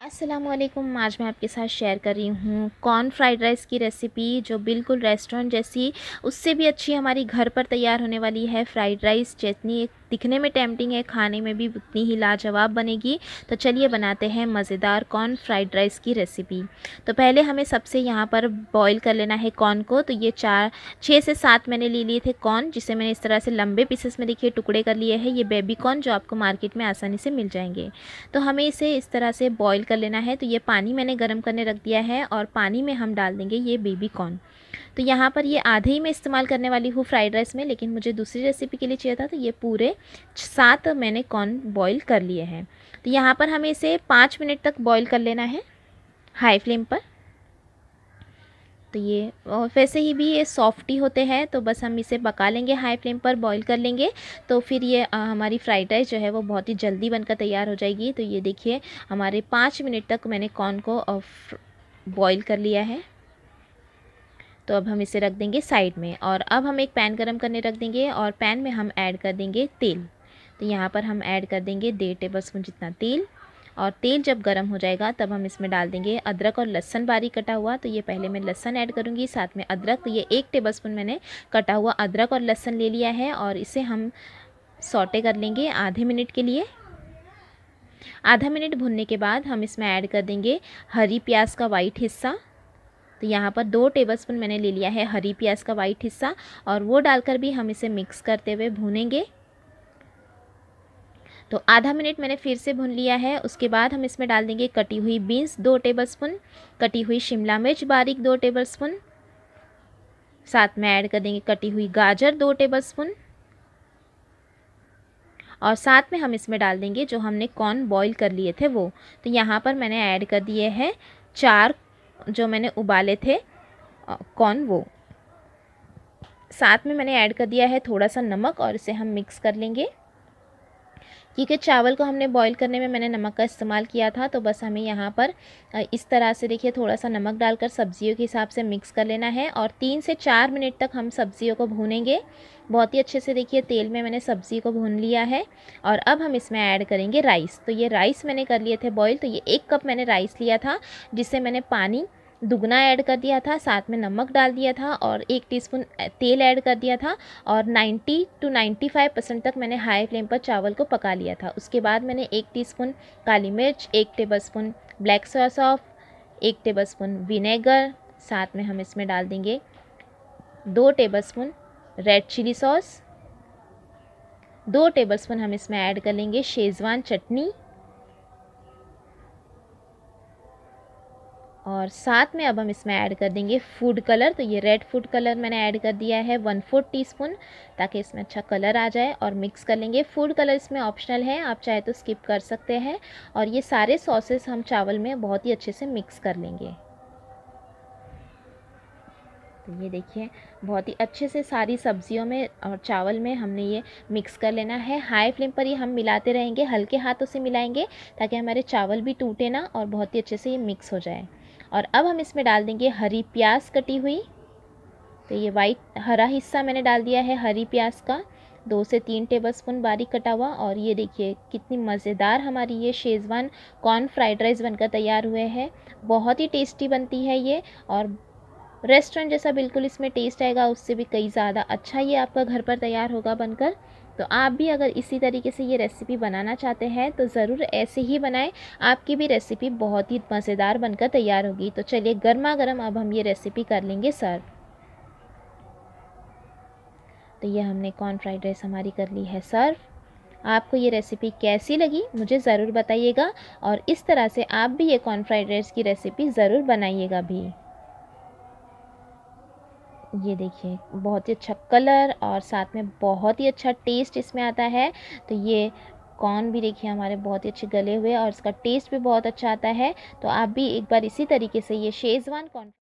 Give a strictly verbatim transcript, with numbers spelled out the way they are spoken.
अस्सलामुअलैकुम। आज मैं आपके साथ शेयर कर रही हूँ कॉर्न फ्राइड राइस की रेसिपी, जो बिल्कुल रेस्टोरेंट जैसी, उससे भी अच्छी हमारी घर पर तैयार होने वाली है। फ्राइड राइस जितनी दिखने में टेम्पटिंग है, खाने में भी उतनी ही लाजवाब बनेगी। तो चलिए बनाते हैं मज़ेदार कॉर्न फ्राइड राइस की रेसिपी। तो पहले हमें सबसे यहाँ पर बॉईल कर लेना है कॉर्न को। तो ये चार छः से सात मैंने ले लिए थे कॉर्न, जिसे मैंने इस तरह से लंबे पीसेस में देखिए टुकड़े कर लिए हैं। ये बेबी कॉर्न जो आपको मार्केट में आसानी से मिल जाएंगे। तो हमें इसे इस तरह से बॉईल कर लेना है। तो ये पानी मैंने गर्म करने रख दिया है और पानी में हम डाल देंगे ये बेबी कॉर्न। तो यहाँ पर ये आधे ही मैं इस्तेमाल करने वाली हूँ फ्राइड राइस में, लेकिन मुझे दूसरी रेसिपी के लिए चाहिए था। तो ये पूरे सात मैंने कॉर्न बॉईल कर लिए हैं। तो यहाँ पर हमें इसे पाँच मिनट तक बॉईल कर लेना है हाई फ्लेम पर। तो ये वैसे ही भी ये सॉफ्ट ही होते हैं, तो बस हम इसे पका लेंगे, हाई फ्लेम पर बॉईल कर लेंगे। तो फिर ये आ, हमारी फ्राइड राइस जो है वो बहुत ही जल्दी बनकर तैयार हो जाएगी। तो ये देखिए हमारे पाँच मिनट तक मैंने कॉर्न को बॉईल कर लिया है। तो अब हम इसे रख देंगे साइड में, और अब हम एक पैन गरम करने रख देंगे और पैन में हम ऐड कर देंगे तेल। तो यहाँ पर हम ऐड कर देंगे डेढ़ टेबल स्पून जितना तेल, और तेल जब गर्म हो जाएगा तब हम इसमें डाल देंगे अदरक और लहसुन बारीक कटा हुआ। तो ये पहले मैं लहसुन ऐड करूँगी, साथ में अदरक। तो ये एक टेबलस्पून मैंने कटा हुआ अदरक और लहसुन ले लिया है, और इसे हम सौटे कर लेंगे आधे मिनट के लिए। आधा मिनट भुनने के बाद हम इसमें ऐड कर देंगे हरी प्याज का वाइट हिस्सा। तो यहाँ पर दो टेबलस्पून मैंने ले लिया है हरी प्याज का वाइट हिस्सा, और वो डालकर भी हम इसे मिक्स करते हुए भूनेंगे। तो आधा मिनट मैंने फिर से भून लिया है। उसके बाद हम इसमें डाल देंगे कटी हुई बीन्स दो टेबलस्पून, कटी हुई शिमला मिर्च बारीक दो टेबलस्पून, साथ में ऐड कर देंगे कटी हुई गाजर दो टेबलस्पून, और साथ में हम इसमें डाल देंगे जो हमने कॉर्न बॉईल कर लिए थे वो। तो यहाँ पर मैंने ऐड कर दिए हैं चार जो मैंने उबाले थे कॉर्न, वो साथ में मैंने ऐड कर दिया है थोड़ा सा नमक, और इसे हम मिक्स कर लेंगे। क्योंकि चावल को हमने बॉईल करने में मैंने नमक का इस्तेमाल किया था, तो बस हमें यहाँ पर इस तरह से देखिए थोड़ा सा नमक डालकर सब्जियों के हिसाब से मिक्स कर लेना है, और तीन से चार मिनट तक हम सब्जियों को भूनेंगे बहुत ही अच्छे से। देखिए तेल में मैंने सब्ज़ी को भून लिया है, और अब हम इसमें ऐड करेंगे राइस। तो ये राइस मैंने कर लिए थे बॉईल। तो ये एक कप मैंने राइस लिया था, जिससे मैंने पानी दुगना ऐड कर दिया था, साथ में नमक डाल दिया था, और एक टीस्पून तेल ऐड कर दिया था, और नब्बे टू पचानवे परसेंट तक मैंने हाई फ्लेम पर चावल को पका लिया था। उसके बाद मैंने एक टीस्पून काली मिर्च, एक टेबलस्पून ब्लैक सोया सॉस, एक टेबलस्पून विनेगर, साथ में हम इसमें डाल देंगे दो टेबलस्पून रेड चिली सॉस, दो टेबलस्पून हम इसमें ऐड कर लेंगे शेज़वान चटनी, और साथ में अब हम इसमें ऐड कर देंगे फूड कलर। तो ये रेड फूड कलर मैंने ऐड कर दिया है वन फोर्थ टीस्पून, ताकि इसमें अच्छा कलर आ जाए, और मिक्स कर लेंगे। फूड कलर इसमें ऑप्शनल है, आप चाहे तो स्किप कर सकते हैं। और ये सारे सॉसेस हम चावल में बहुत ही अच्छे से मिक्स कर लेंगे। तो ये देखिए बहुत ही अच्छे से सारी सब्जियों में और चावल में हमने ये मिक्स कर लेना है। हाई फ्लेम पर ही हम मिलाते रहेंगे, हल्के हाथों से मिलाएंगे, ताकि हमारे चावल भी टूटे ना, और बहुत ही अच्छे से ये मिक्स हो जाए। और अब हम इसमें डाल देंगे हरी प्याज कटी हुई। तो ये वाइट हरा हिस्सा मैंने डाल दिया है हरी प्याज का, दो से तीन टेबलस्पून बारीक कटा हुआ। और ये देखिए कितनी मज़ेदार हमारी ये शेज़वान कॉर्न फ्राइड राइस बनकर तैयार हुए हैं। बहुत ही टेस्टी बनती है ये, और रेस्टोरेंट जैसा बिल्कुल इसमें टेस्ट आएगा, उससे भी कई ज़्यादा अच्छा ये आपका घर पर तैयार होगा बनकर। तो आप भी अगर इसी तरीके से ये रेसिपी बनाना चाहते हैं तो ज़रूर ऐसे ही बनाएं, आपकी भी रेसिपी बहुत ही मज़ेदार बनकर तैयार होगी। तो चलिए गर्मा गर्म अब हम ये रेसिपी कर लेंगे सर्व। तो ये हमने कॉर्न फ्राइड राइस हमारी कर ली है सर्व। आपको ये रेसिपी कैसी लगी मुझे ज़रूर बताइएगा, और इस तरह से आप भी ये कॉर्न फ्राइड राइस की रेसिपी ज़रूर बनाइएगा भी। ये देखिए बहुत ही अच्छा कलर, और साथ में बहुत ही अच्छा टेस्ट इसमें आता है। तो ये कॉर्न भी देखिए हमारे बहुत ही अच्छे गले हुए, और इसका टेस्ट भी बहुत अच्छा आता है। तो आप भी एक बार इसी तरीके से ये शेज़वान कॉर्न